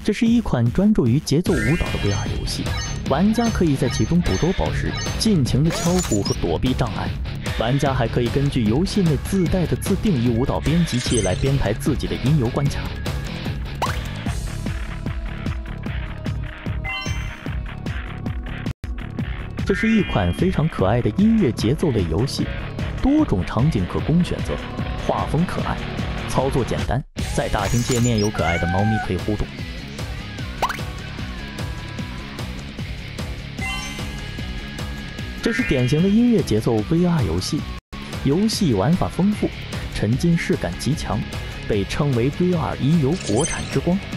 这是一款专注于节奏舞蹈的 VR 游戏，玩家可以在其中捕捉宝石，尽情的敲鼓和躲避障碍。玩家还可以根据游戏内自带的自定义舞蹈编辑器来编排自己的音游关卡。这是一款非常可爱的音乐节奏类游戏，多种场景可供选择，画风可爱，操作简单，在大厅界面有可爱的猫咪可以互动。这是典型的音乐节奏 VR 游戏，游戏玩法丰富，沉浸式感极强，被称为 VR 音游国产之光。